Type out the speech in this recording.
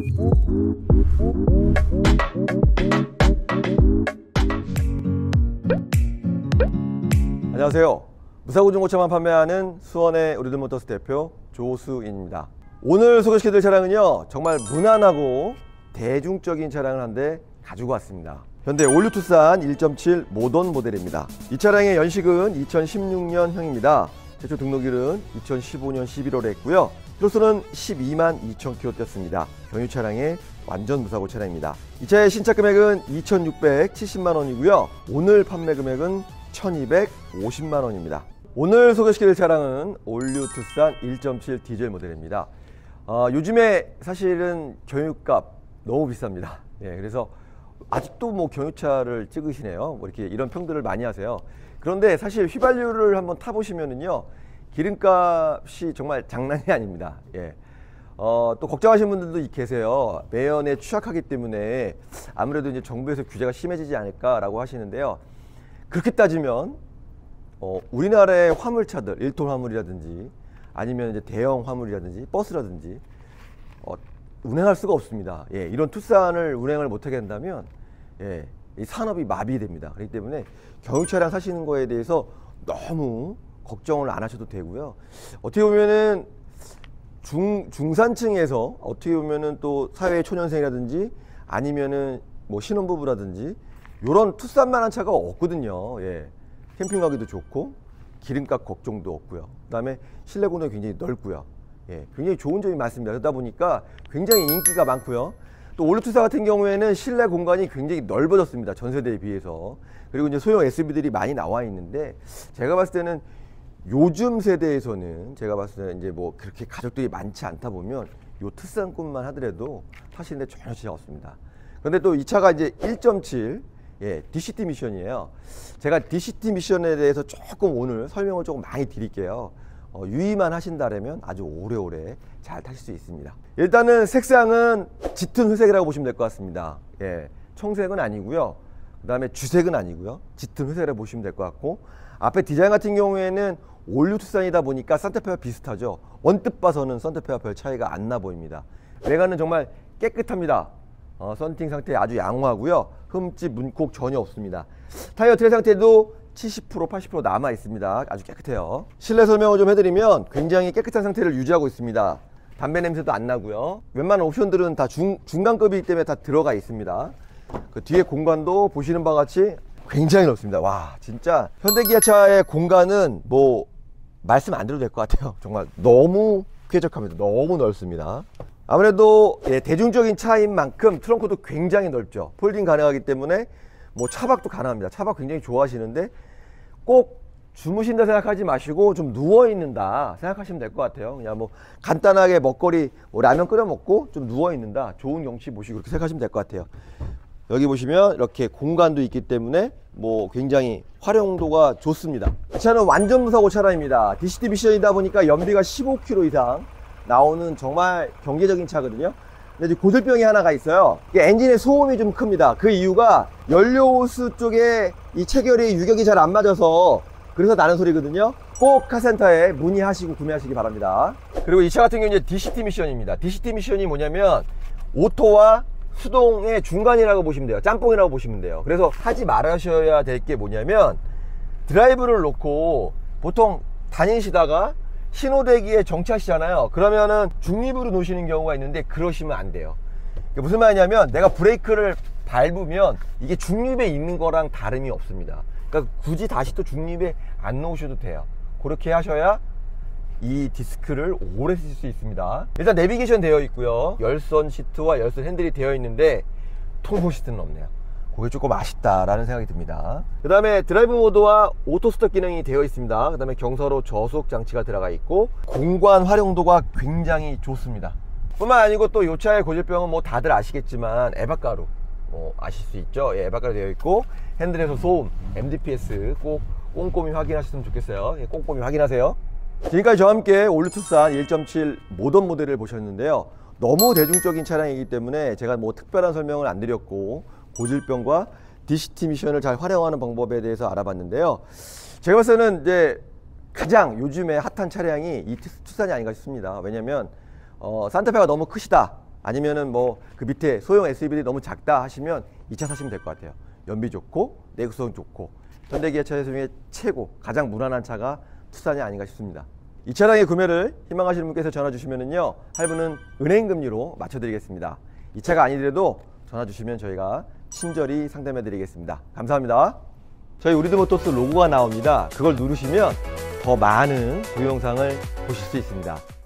안녕하세요. 무사고 중고차만 판매하는 수원의 우리들모터스 대표 조수인입니다. 오늘 소개시켜드릴 차량은요, 정말 무난하고 대중적인 차량을 한 대 가지고 왔습니다. 현대 올류 투싼 1.7 모던 모델입니다. 이 차량의 연식은 2016년형입니다. 최초 등록일은 2015년 11월에 했고요. 키로수는 12만 2천 킬로 뛰었습니다. 경유 차량의 완전 무사고 차량입니다. 이 차의 신차 금액은 2,670만 원이고요. 오늘 판매 금액은 1,250만 원입니다. 오늘 소개시킬 차량은 올류 투싼 1.7 디젤 모델입니다. 요즘에 사실은 경유값 너무 비쌉니다. 예, 그래서 아직도 뭐 경유차를 찍으시네요. 뭐 이렇게 이런 평들을 많이 하세요. 그런데 사실 휘발유를 한번 타보시면은요, 기름값이 정말 장난이 아닙니다. 예. 또 걱정하시는 분들도 계세요. 매연에 취약하기 때문에 아무래도 이제 정부에서 규제가 심해지지 않을까라고 하시는데요. 그렇게 따지면 우리나라의 화물차들, 1톤 화물이라든지 아니면 이제 대형 화물이라든지 버스라든지 운행할 수가 없습니다. 예, 이런 투싼을 운행을 못하게 한다면 이 산업이 마비됩니다. 그렇기 때문에 경유차량 사시는 거에 대해서 너무 걱정을 안 하셔도 되고요. 어떻게 보면은 중산층에서 어떻게 보면은 또 사회 초년생이라든지 아니면은 뭐 신혼부부라든지 요런 투싼만한 차가 없거든요. 예. 캠핑 가기도 좋고 기름값 걱정도 없고요. 그 다음에 실내 공간이 굉장히 넓고요. 예, 굉장히 좋은 점이 많습니다. 그러다 보니까 굉장히 인기가 많고요. 또 올류 투싼 같은 경우에는 실내 공간이 굉장히 넓어졌습니다. 전 세대에 비해서. 그리고 이제 소형 SUV들이 많이 나와 있는데, 제가 봤을 때는 요즘 세대에서는 제가 봤을 때 이제 뭐 그렇게 가족들이 많지 않다 보면 요 투싼급만 하더라도 타시는데 전혀 지장 없습니다. 그런데 또 이 차가 이제 1.7 DCT 미션이에요. 제가 DCT 미션에 대해서 조금 오늘 설명을 조금 많이 드릴게요. 유의만 하신다면 아주 오래오래 잘 타실 수 있습니다. 일단은 색상은 짙은 회색이라고 보시면 될 것 같습니다. 예, 청색은 아니고요. 그 다음에 주색은 아니고요. 짙은 회색이라고 보시면 될 것 같고, 앞에 디자인 같은 경우에는 올류 투싼이다 보니까 산타페와 비슷하죠. 언뜻 봐서는 산타페와 별 차이가 안 나 보입니다. 외관은 정말 깨끗합니다. 썬팅 상태 아주 양호하고요. 흠집, 문콕 전혀 없습니다. 타이어 트레 상태도 70% 80% 남아 있습니다. 아주 깨끗해요. 실내 설명을 좀 해드리면 굉장히 깨끗한 상태를 유지하고 있습니다. 담배 냄새도 안 나고요. 웬만한 옵션들은 다 중간급이기 때문에 다 들어가 있습니다. 그 뒤에 공간도 보시는 바와 같이 굉장히 넓습니다. 와, 진짜 현대기아차의 공간은 뭐 말씀 안 드려도 될 것 같아요. 정말 너무 쾌적합니다. 너무 넓습니다. 아무래도 대중적인 차인 만큼 트렁크도 굉장히 넓죠. 폴딩 가능하기 때문에 뭐 차박도 가능합니다. 차박 굉장히 좋아하시는데 꼭 주무신다 생각하지 마시고 좀 누워있는다 생각하시면 될 것 같아요. 그냥 뭐 간단하게 먹거리 뭐 라면 끓여 먹고 좀 누워있는다, 좋은 경치 보시고 그렇게 생각하시면 될 것 같아요. 여기 보시면 이렇게 공간도 있기 때문에 뭐 굉장히 활용도가 좋습니다. 이 차는 완전 무사고 차량입니다. DCT 미션이다 보니까 연비가 15km 이상 나오는 정말 경제적인 차거든요. 근데 이제 고질병이 하나가 있어요. 엔진의 소음이 좀 큽니다. 그 이유가 연료 호스 쪽에 이 체결이 유격이 잘 안 맞아서 그래서 나는 소리거든요. 꼭 카센터에 문의하시고 구매하시기 바랍니다. 그리고 이 차 같은 경우는 이제 DCT 미션입니다. DCT 미션이 뭐냐면 오토와 수동의 중간이라고 보시면 돼요. 짬뽕이라고 보시면 돼요. 그래서 하지 말으셔야 될 게 뭐냐면, 드라이브를 놓고 보통 다니시다가 신호대기에 정차하시잖아요. 그러면은 중립으로 놓으시는 경우가 있는데 그러시면 안 돼요. 무슨 말이냐면, 내가 브레이크를 밟으면 이게 중립에 있는 거랑 다름이 없습니다. 그러니까 굳이 다시 또 중립에 안 놓으셔도 돼요. 그렇게 하셔야 이 디스크를 오래 쓰실 수 있습니다. 일단 내비게이션 되어 있고요. 열선 시트와 열선 핸들이 되어 있는데 통풍 시트는 없네요. 그게 조금 아쉽다라는 생각이 듭니다. 그 다음에 드라이브 모드와 오토 스톱 기능이 되어 있습니다. 그 다음에 경사로 저속 장치가 들어가 있고 공간 활용도가 굉장히 좋습니다. 뿐만 아니고 또 이 차의 고질병은 뭐 다들 아시겠지만 에바가루 아실 수 있죠. 예, 에바가루 되어 있고, 핸들에서 소음, MDPS 꼭 꼼꼼히 확인하셨으면 좋겠어요. 예, 꼼꼼히 확인하세요. 지금까지 저와 함께 올류 투싼 1.7 모던 모델을 보셨는데요. 너무 대중적인 차량이기 때문에 제가 뭐 특별한 설명을 안 드렸고, 고질병과 DCT 미션을 잘 활용하는 방법에 대해서 알아봤는데요. 제가 봤을 때는 이제 가장 요즘에 핫한 차량이 이 투싼이 아닌가 싶습니다. 왜냐면 산타페가 너무 크시다, 아니면은 뭐 그 밑에 소형 SUV들이 너무 작다 하시면 이 차 사시면 될 것 같아요. 연비 좋고 내구성 좋고 현대기아차 중에 최고 가장 무난한 차가 투싼이 아닌가 싶습니다. 이 차량의 구매를 희망하시는 분께서 전화 주시면은요, 할부는 은행금리로 맞춰드리겠습니다. 이 차가 아니더라도 전화 주시면 저희가 친절히 상담해 드리겠습니다. 감사합니다. 저희 우리드모터스 로고가 나옵니다. 그걸 누르시면 더 많은 동영상을 보실 수 있습니다.